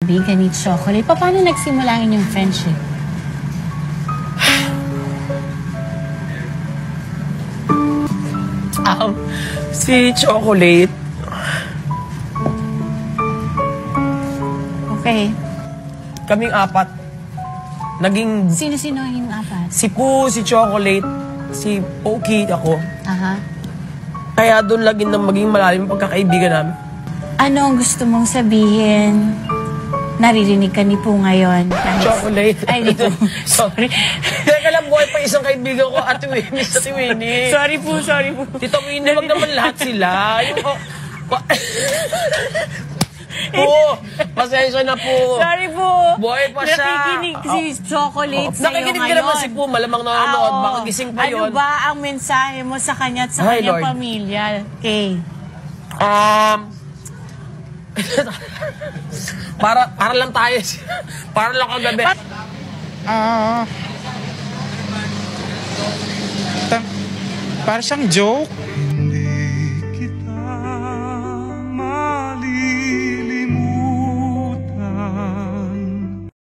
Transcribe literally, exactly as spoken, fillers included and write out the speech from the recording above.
Bigan ni Chocolate. Pa, paano nagsimula ang inyong friendship? Um, si Chocolate. Okay. Kaming apat. Naging... Sino-sino yung apat? Si Poo, si Chocolate, si Pokey, ako. Aha. Kaya doon lagi na maging malalim ang pagkakaibigan namin. Ano ang gusto mong sabihin? Naririnig ka ni Poo ngayon. Chocolate. Ay, ni Poo. Sorry. Teka lang, buhay pa isang kaibigan ko, Ate Winnie, sa Ate Winnie. Sorry po, sorry po. Tito Winnie, wag naman lahat sila. Yung, oh, po, pasensya na po. Sorry po. Buhay pa siya. Nakikinig si Chocolate Oh, sa'yo nakikinig ngayon. ka naman si Po, malamang nanonood, Ah, baka gising pa yun. Ano ba ang mensahe mo sa kanya at sa Ay, kanyang Lord. pamilya? Okay. Um, para para lang tayo. Para lang kagabi. Ah. ta- para siyang joke.